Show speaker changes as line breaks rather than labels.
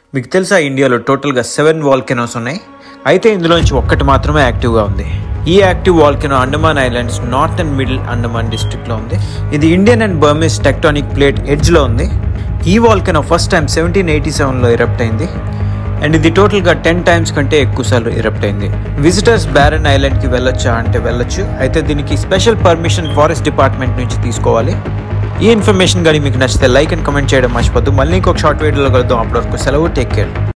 మీకు తెలుసా ఇండియాలో టోటల్గా 7 వాల్కెనోస్ ఉన్నాయి. అయితే ఇందులో నుంచి ఒక్కటి మాత్రమే యాక్టివ్గా ఉంది. ఈ active volcano Andaman islands north and middle Andaman డిస్ట్రిక్ట్లో ఉంది. ఇది Indian and Burmese tectonic plate ఎడ్జ్లో ఉంది. ఈ వాల్కెనో ఫస్ట్ టైం 1787లో ఎరప్ట్ అయింది అండ్ ఇది టోటల్గా 10 టైమ్స్ కంటే ఎక్కువసార్లు ఎరప్ట్ అయింది. విజిటర్స్ బ్యారన్ ఐలాండ్కి వెళ్ళొచ్చా అంటే వెళ్ళొచ్చు. అయితే దీనికి స్పెషల్ పర్మిషన్ ఫారెస్ట్ డిపార్ట్మెంట్ నుంచి తీసుకోవాలి. ఈ ఇన్ఫర్మేషన్ కానీ మీకు నచ్చితే లైక్ అండ్ కమెంట్ చేయడం మర్చిపోద్దు. మళ్ళీ ఇంకొక షార్ట్ వీడియోలో కలుద్దాం. అప్పటి వరకు సెలవు. Take care.